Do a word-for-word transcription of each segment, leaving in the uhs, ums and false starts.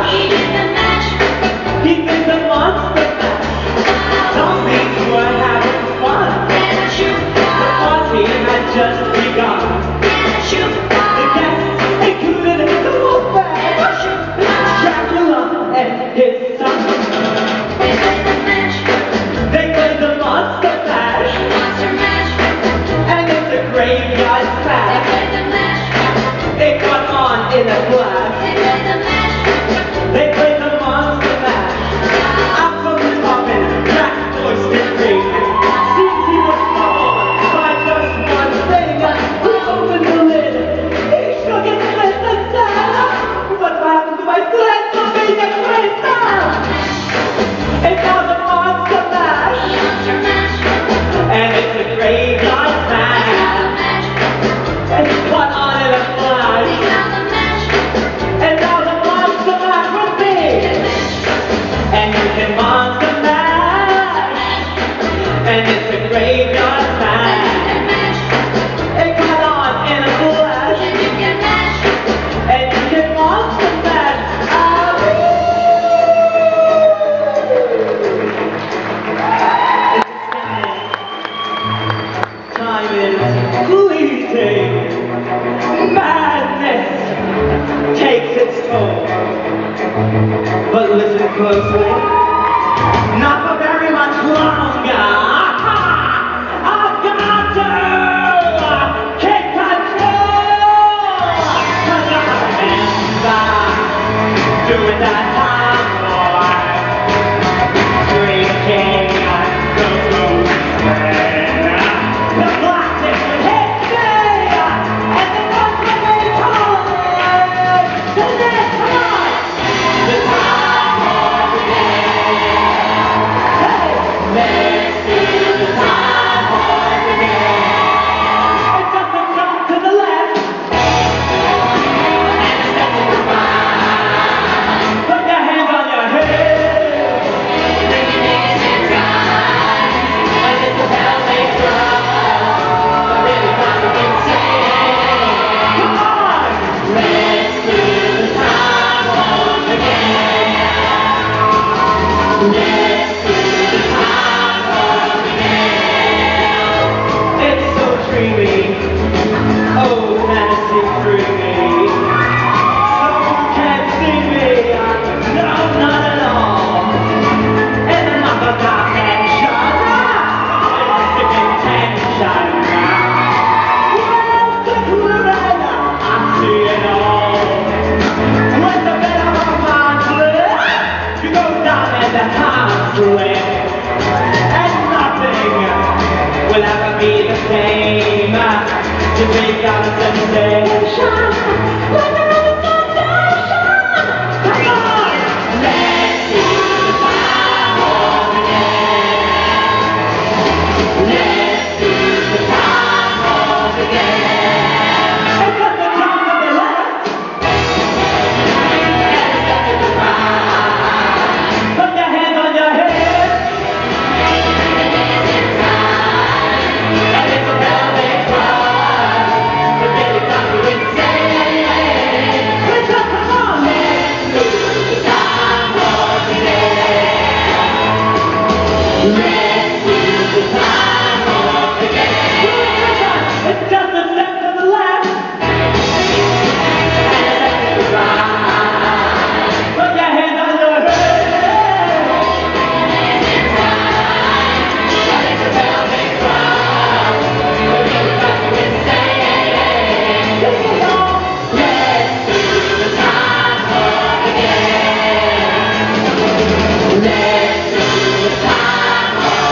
mash. He did the mash. He did the monster mash. Zombies were having fun. And a shoe The party had just begun. and a shoe The guests included the Wolfman, Dracula, and his son. They played the mash. They played the monster mash, Monster mash. and it's a graveyard They smash. played the mash. It got on in a flash. They played the mash. They played the monster mash. Out from his coffin, Jack voiced his ring. Seems he was troubled by just one thing. He opened the lid. He shook his fist and said, "What happened to my sled for being a Christmas?" It's now the monster mash, Monster mash. and it's a graveyard smash. And it got on in a flash. Now the mash. And now the monster mash will be. And you can monster mash. And it's a graveyard smash. It got on in a flash. And you can mash. And you can monster mash. Ah, Time is fleeting. Madness takes its toll. But listen closely. Not for very much longer. I've got to take control. 'Cause I remember doing that time, boy. Drinking the booze. The plastic would hit me, and the ones would be cold. The next time, the time of the day. Hey, let's do the time of the day. It's just a jump to the left, and a step to the right. Put your hands on your head, and it's a ballet drop. Come on! Let's do the time of the game. Let's do the time of the game. It's so dreamy. Oh, fantasy dreamy. So you can't see me. No, not at all. And I'm not the tension. I'm sticking tension. I see it all. When the bed of a man slips, you go down and the house slips, and nothing will ever be the same. You make out a sensation, like another sensation. Come on, let's do the time of the game. Let's do the time of the game. It's just a jump to the left, and a step to the right. Put your hands on your head, and it's a ballet cry. The baby comes to insane. It's just, come on, let's do the time of the game. Let's do the time of the game. It's just a step to the left, and a step to the right. Put your hands on your head, and it's a velvet cry. The baby comes to insane. Sing along. Let's do the time of the game. Let's do the time of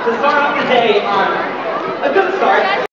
to start off the day on a good start.